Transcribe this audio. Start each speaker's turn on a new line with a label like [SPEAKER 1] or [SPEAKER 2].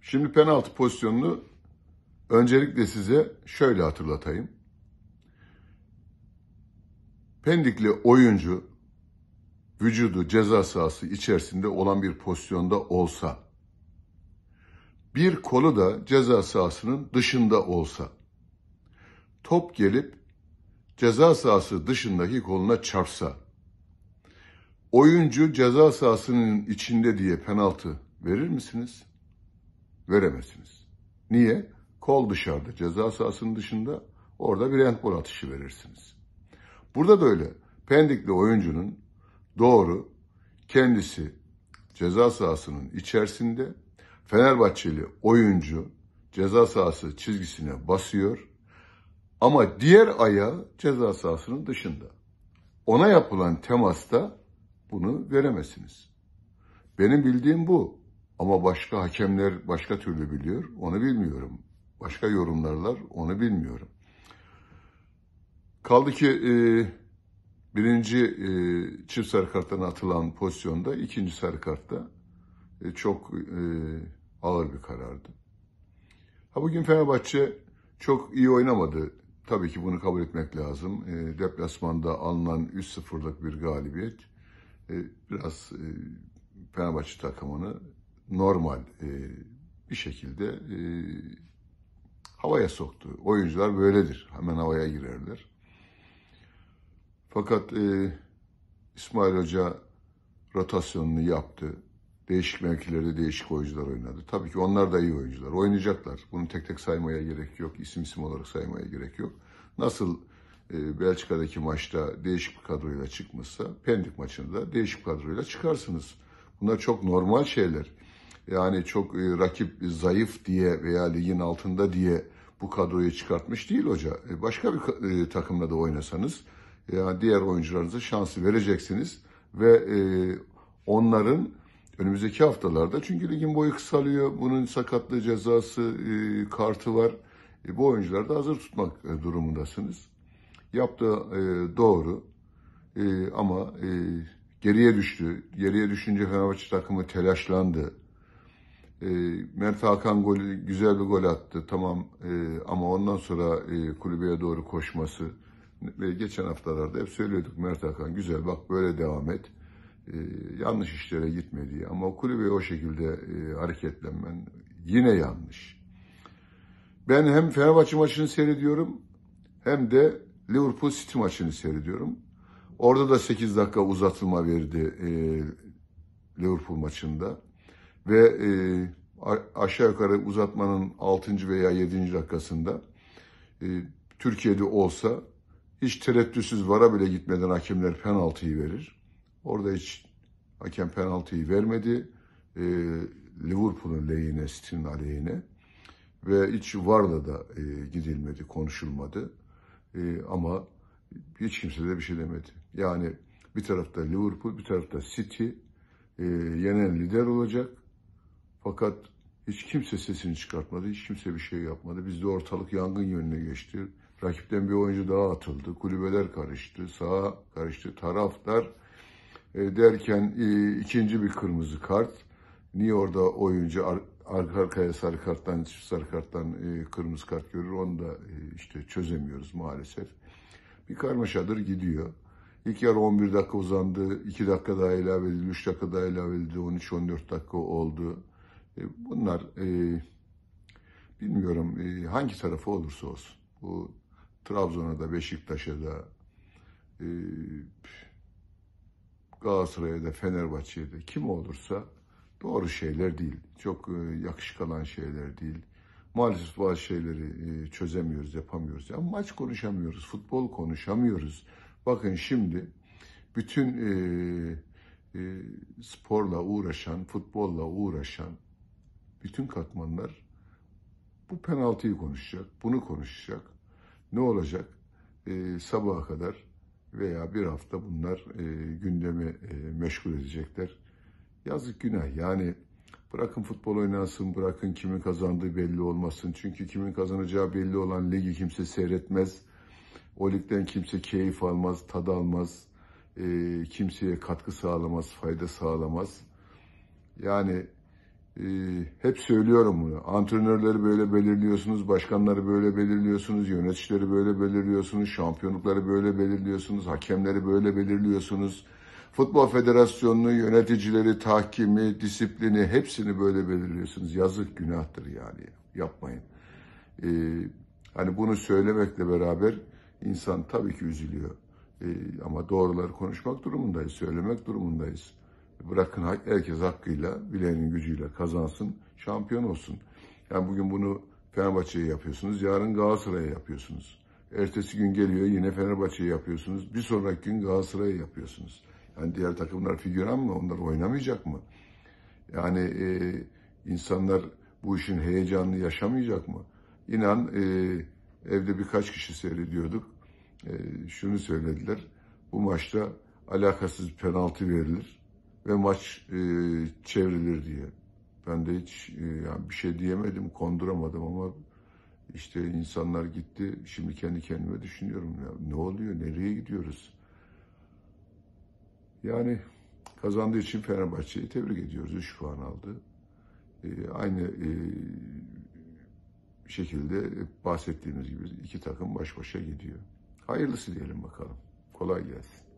[SPEAKER 1] Şimdi penaltı pozisyonunu öncelikle size şöyle hatırlatayım. Pendikli oyuncu vücudu ceza sahası içerisinde olan bir pozisyonda olsa, bir kolu da ceza sahasının dışında olsa, top gelip ceza sahası dışındaki koluna çarpsa, oyuncu ceza sahasının içinde diye penaltı verir misiniz? Veremezsiniz. Niye? Kol dışarıda, ceza sahasının dışında, orada bir handbol atışı verirsiniz. Burada da öyle. Pendikli oyuncunun doğru kendisi ceza sahasının içerisinde, Fenerbahçeli oyuncu ceza sahası çizgisine basıyor ama diğer ayağı ceza sahasının dışında. Ona yapılan temasta bunu veremezsiniz. Benim bildiğim bu. Ama başka hakemler başka türlü biliyor, onu bilmiyorum. Başka yorumlarlar, onu bilmiyorum. Kaldı ki birinci çift sarı karttan atılan pozisyonda, ikinci sarı kartta çok ağır bir karardı. Bugün Fenerbahçe çok iyi oynamadı. Tabii ki bunu kabul etmek lazım. Deplasmanda alınan 3-0'lık bir galibiyet biraz Fenerbahçe takımını normal bir şekilde havaya soktu. Oyuncular böyledir. Hemen havaya girerler. Fakat İsmail Hoca rotasyonunu yaptı. Değişik mevkilerde değişik oyuncular oynadı. Tabii ki onlar da iyi oyuncular. Oynayacaklar. Bunu tek tek saymaya gerek yok. İsim olarak saymaya gerek yok. Nasıl Belçika'daki maçta değişik bir kadroyla çıkmışsa, Pendik maçında değişik bir kadroyla çıkarsınız. Bunlar çok normal şeyler. Yani çok rakip zayıf diye veya ligin altında diye bu kadroyu çıkartmış değil hoca. Başka bir takımla da oynasanız yani diğer oyuncularınıza şansı vereceksiniz ve onların önümüzdeki haftalarda, çünkü ligin boyu kısalıyor, bunun sakatlığı cezası kartı var. Bu oyuncuları da hazır tutmak durumundasınız. Yaptığı doğru ama geriye düştü. Geriye düşünce Fenerbahçe takımı telaşlandı. Mert Hakan güzel bir gol attı, tamam, ama ondan sonra kulübeye doğru koşması ve geçen haftalarda hep söylüyorduk, Mert Hakan güzel, bak böyle devam et, yanlış işlere gitme diye, ama o kulübeye o şekilde hareketlenmen yine yanlış. Ben hem Fenerbahçe maçını seyrediyorum hem de Liverpool City maçını seyrediyorum. Orada da 8 dakika uzatılma verdi Liverpool maçında. Ve aşağı yukarı uzatmanın 6. veya 7. dakikasında Türkiye'de olsa hiç tereddütsüz VAR'a bile gitmeden hakemler penaltıyı verir. Orada hiç hakem penaltıyı vermedi. Liverpool'un lehine, City'nin aleyhine. Ve hiç VAR'la da gidilmedi, konuşulmadı. Ama hiç kimse de bir şey demedi. Yani bir tarafta Liverpool, bir tarafta City yenen lider olacak. Fakat hiç kimse sesini çıkartmadı, hiç kimse bir şey yapmadı. Bizde ortalık yangın yönüne geçti. Rakipten bir oyuncu daha atıldı, kulübeler karıştı, saha karıştı, taraftar derken ikinci bir kırmızı kart. Niye orada oyuncu arka arkaya sarı karttan, çift sarı karttan kırmızı kart görür, onu da işte çözemiyoruz maalesef. Bir karmaşadır gidiyor. İlk yarı 11 dakika uzandı, 2 dakika daha ilave edildi, 3 dakika daha ilave edildi, 13-14 dakika oldu. Bunlar bilmiyorum hangi tarafı olursa olsun. Bu Trabzon'a da, Beşiktaş'a da, Galatasaray'a da, Fenerbahçe'ye de, kim olursa doğru şeyler değil. Çok yakışık alan şeyler değil. Maalesef bazı şeyleri çözemiyoruz, yapamıyoruz. Ama maç konuşamıyoruz, futbol konuşamıyoruz. Bakın şimdi bütün sporla uğraşan, futbolla uğraşan bütün katmanlar bu penaltıyı konuşacak, bunu konuşacak. Ne olacak? Sabaha kadar veya bir hafta bunlar gündemi meşgul edecekler. Yazık, günah. Yani bırakın futbol oynansın, bırakın kimin kazandığı belli olmasın. Çünkü kimin kazanacağı belli olan ligi kimse seyretmez. O ligden kimse keyif almaz, tad almaz. Kimseye katkı sağlamaz, fayda sağlamaz. Yani Hep söylüyorum bunu. Antrenörleri böyle belirliyorsunuz, başkanları böyle belirliyorsunuz, yöneticileri böyle belirliyorsunuz, şampiyonlukları böyle belirliyorsunuz, hakemleri böyle belirliyorsunuz. Futbol Federasyonu'nu, yöneticileri, tahkimi, disiplini hepsini böyle belirliyorsunuz. Yazık, günahtır yani. Yapmayın. Ee, Hani bunu söylemekle beraber insan tabii ki üzülüyor. Ama doğruları konuşmak durumundayız, söylemek durumundayız. Bırakın herkes hakkıyla, bileğinin gücüyle kazansın, şampiyon olsun. Yani bugün bunu Fenerbahçe'ye yapıyorsunuz, yarın Galatasaray'a yapıyorsunuz. Ertesi gün geliyor yine Fenerbahçe'ye yapıyorsunuz, bir sonraki gün Galatasaray'a yapıyorsunuz. Yani diğer takımlar figüran mı, onlar oynamayacak mı? Yani insanlar bu işin heyecanını yaşamayacak mı? İnan evde birkaç kişi seyrediyorduk. Şunu söylediler. Bu maçta alakasız penaltı verilir ve maç çevrilir diye. Ben de hiç yani bir şey diyemedim, konduramadım ama işte insanlar gitti. Şimdi kendi kendime düşünüyorum ya ne oluyor, nereye gidiyoruz? Yani kazandığı için Fenerbahçe'yi tebrik ediyoruz. 3 puan aldı. Aynı şekilde bahsettiğimiz gibi iki takım baş başa gidiyor. Hayırlısı diyelim bakalım. Kolay gelsin.